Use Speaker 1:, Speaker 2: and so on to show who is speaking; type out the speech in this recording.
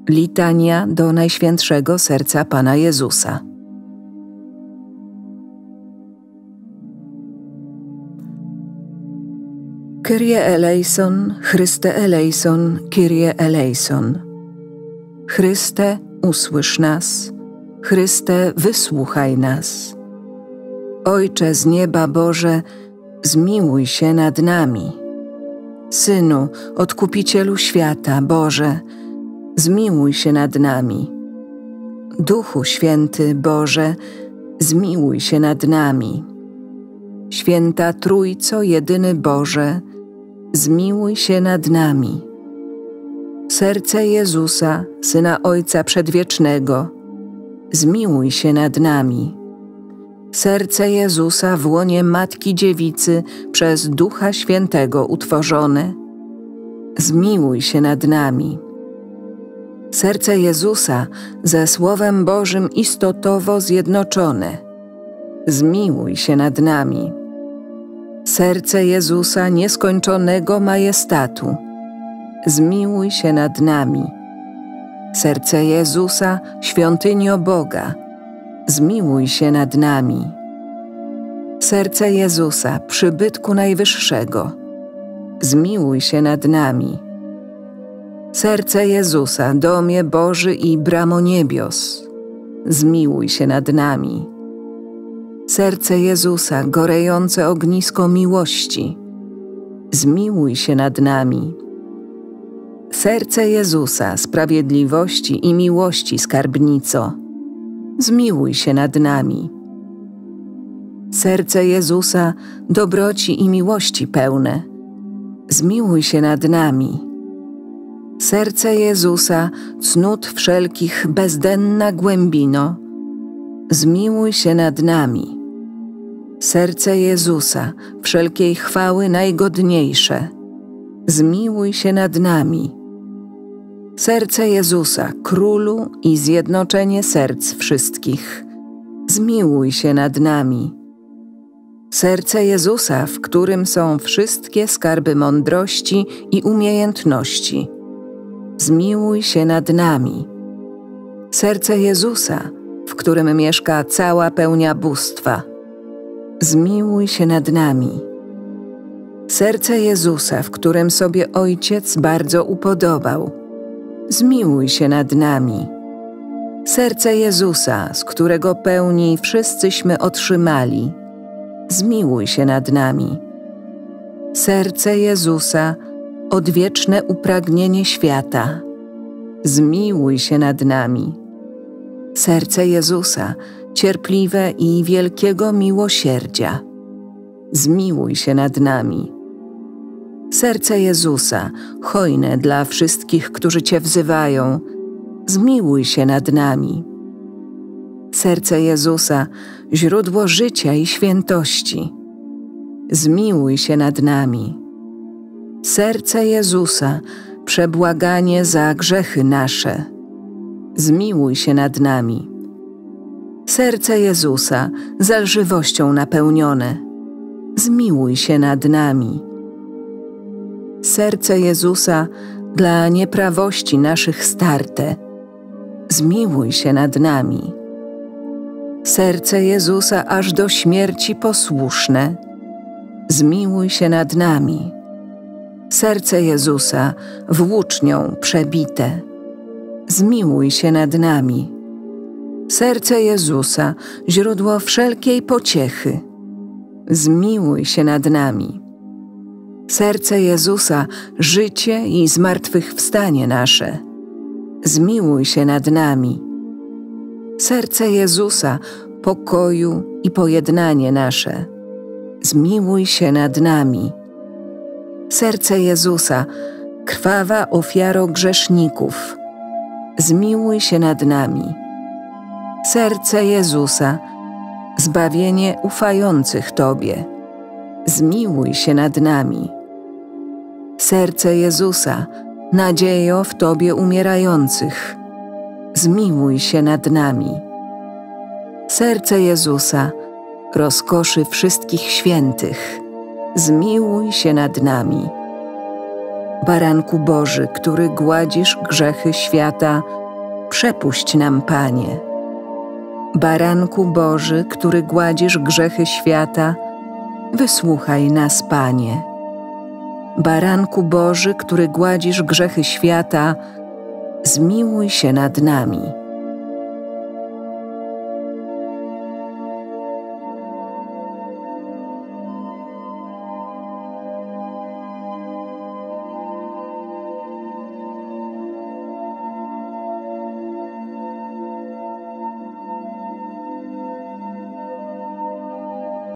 Speaker 1: Litania do Najświętszego Serca Pana Jezusa. Kyrie eleison, Chryste eleison, Kyrie eleison. Chryste, usłysz nas. Chryste, wysłuchaj nas. Ojcze z nieba Boże, zmiłuj się nad nami. Synu, Odkupicielu świata Boże, zmiłuj się nad nami. Duchu Święty Boże, zmiłuj się nad nami. Święta Trójco, jedyny Boże, zmiłuj się nad nami. Serce Jezusa, Syna Ojca Przedwiecznego, zmiłuj się nad nami. Serce Jezusa w łonie Matki Dziewicy przez Ducha Świętego utworzone, zmiłuj się nad nami. Serce Jezusa ze Słowem Bożym istotowo zjednoczone, zmiłuj się nad nami. Serce Jezusa nieskończonego majestatu, zmiłuj się nad nami. Serce Jezusa, świątynio Boga, zmiłuj się nad nami. Serce Jezusa, przybytku Najwyższego, zmiłuj się nad nami. Serce Jezusa, domie Boży i bramo niebios, zmiłuj się nad nami. Serce Jezusa, gorejące ognisko miłości, zmiłuj się nad nami. Serce Jezusa, sprawiedliwości i miłości skarbnico, zmiłuj się nad nami. Serce Jezusa, dobroci i miłości pełne, zmiłuj się nad nami. Serce Jezusa, cnót wszelkich bezdenna głębino, zmiłuj się nad nami. Serce Jezusa, wszelkiej chwały najgodniejsze, zmiłuj się nad nami. Serce Jezusa, Królu i zjednoczenie serc wszystkich, zmiłuj się nad nami. Serce Jezusa, w którym są wszystkie skarby mądrości i umiejętności, zmiłuj się nad nami. Serce Jezusa, w którym mieszka cała pełnia bóstwa, zmiłuj się nad nami. Serce Jezusa, w którym sobie Ojciec bardzo upodobał, zmiłuj się nad nami. Serce Jezusa, z którego pełni wszyscyśmy otrzymali, zmiłuj się nad nami. Serce Jezusa, odwieczne upragnienie świata, zmiłuj się nad nami. Serce Jezusa, cierpliwe i wielkiego miłosierdzia, zmiłuj się nad nami. Serce Jezusa, hojne dla wszystkich, którzy Cię wzywają, zmiłuj się nad nami. Serce Jezusa, źródło życia i świętości, zmiłuj się nad nami. Serce Jezusa, przebłaganie za grzechy nasze, zmiłuj się nad nami. Serce Jezusa, zelżywością napełnione, zmiłuj się nad nami. Serce Jezusa, dla nieprawości naszych starte, zmiłuj się nad nami. Serce Jezusa, aż do śmierci posłuszne, zmiłuj się nad nami. Serce Jezusa, włócznią przebite, zmiłuj się nad nami. Serce Jezusa, źródło wszelkiej pociechy, zmiłuj się nad nami. Serce Jezusa, życie i zmartwychwstanie nasze, zmiłuj się nad nami. Serce Jezusa, pokoju i pojednanie nasze, zmiłuj się nad nami. Serce Jezusa, krwawa ofiaro grzeszników, zmiłuj się nad nami. Serce Jezusa, zbawienie ufających Tobie, zmiłuj się nad nami. Serce Jezusa, nadziejo w Tobie umierających, zmiłuj się nad nami. Serce Jezusa, rozkoszy wszystkich świętych, zmiłuj się nad nami. Baranku Boży, który gładzisz grzechy świata, przepuść nam, Panie. Baranku Boży, który gładzisz grzechy świata, wysłuchaj nas, Panie. Baranku Boży, który gładzisz grzechy świata, zmiłuj się nad nami.